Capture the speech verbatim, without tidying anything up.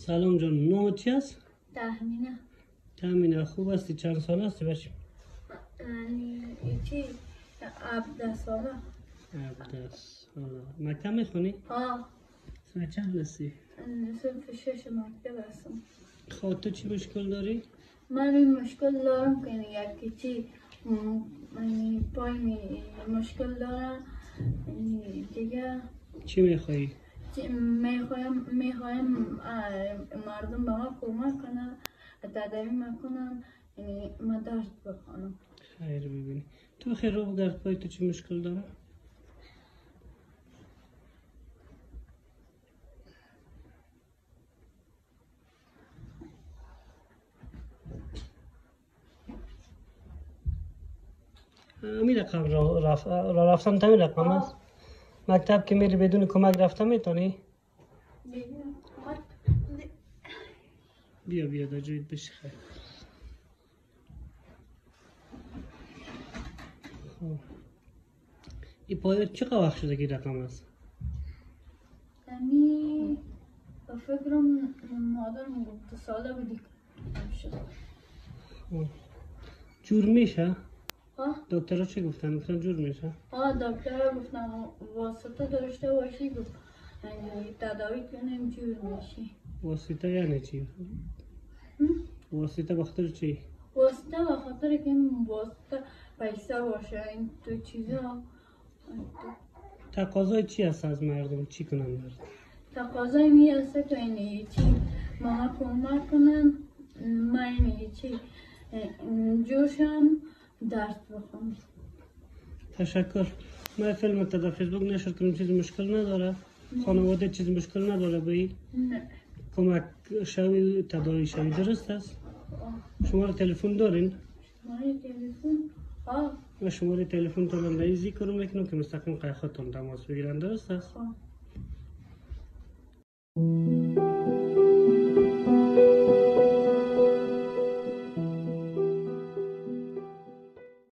سلام جان، نام چی است؟ تهمینه. تهمینه. خوب هستی؟ چند سال هستی بچه؟ یعنی چی؟ هفده ساله. هفده ساله. مکتب میخونی؟ ها. سنه چند هستی؟ صرف شش مکتب هستم. خب تو چی مشکل داری؟ من این مشکل دارم که یکی چی یعنی پای می مشکل دارم، یعنی دیگه چی میخوایی؟ میخوایم میخوایم مردم به ما کمک کنن، تداوی میکنن، یعنی من درس بخوانم. خیر ببینی تو خیر رو بگرد پای تو چی مشکل داره؟ همین رقم را, رف... را رفتن تا همین رقم است؟ مکتب که میری بدون کمک رفته میتونی؟ بیا بیا در جایت بشی خیر. خب این پایت چه وقت شده که رقم است؟ یعنی به فکرم مادرم گفت دو ساله بودی شد. جور میشه؟ ها؟ دکترها چی گفتن؟ گفتن جور میشه؟ ها دکترها گفتن واسطه داشته باشی، گفت یعنی تداوی کنیم جور میشی. واسطه یعنی چی؟ واسطه بخاطر چی؟ واسطه بخاطر که این واسطه پیسه باشه، این تو چیزا. تقاضای چی هست از مردم؟ چی کنن مردم؟ تقاضای می هسته که اینه چی ما کمک کنن، ما اینه چی جوشم درس بخونم. تشکر. من فیلم تا فیسبوک نشر کنم چیز مشکل نداره؟ خانواده چیز مشکل نداره بایی؟ نه. کمک شوی تداوی شوی درست است؟ شماره تلفن دارین؟ شماره تلفن؟ ها. و شماره تلفن تو من ایزی کنم میکنم که مستقیم قیخاتون تماس بگیرن درست است؟ ها.